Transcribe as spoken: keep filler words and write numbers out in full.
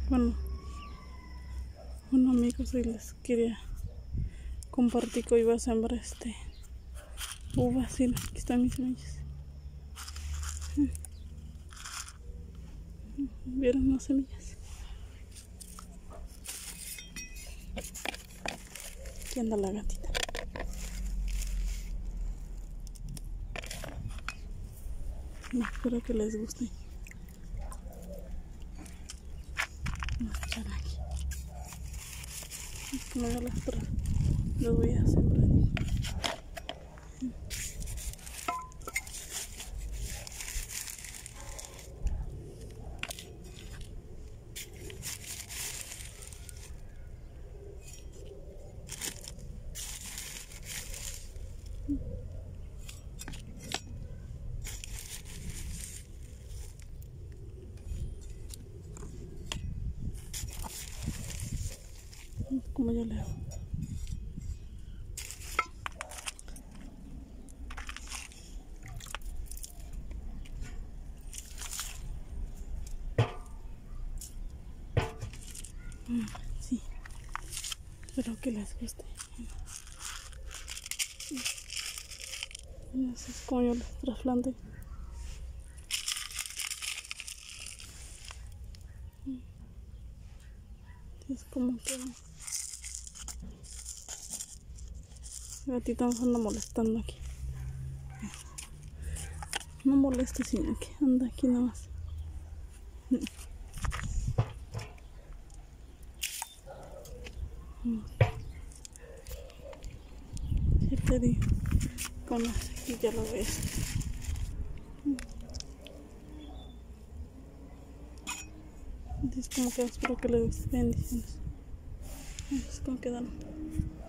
Bueno, bueno amigos, hoy les quería compartir que hoy voy a sembrar este uvas. Sí, aquí están mis semillas. ¿Vieron las semillas? Aquí anda la gatita. Espero que les guste. Vamos a echar aquí. Como yo las traje, los voy a sembrar. Como yo le hago. Sí, espero que les guste. Así es como yo les trasplante. Es como que la gatita nos anda molestando aquí. No moleste, sino que anda aquí nada más. Sí te digo, con aquí ya lo ves. Es como que espero que les guste. Bendiciones. Es como quedaron.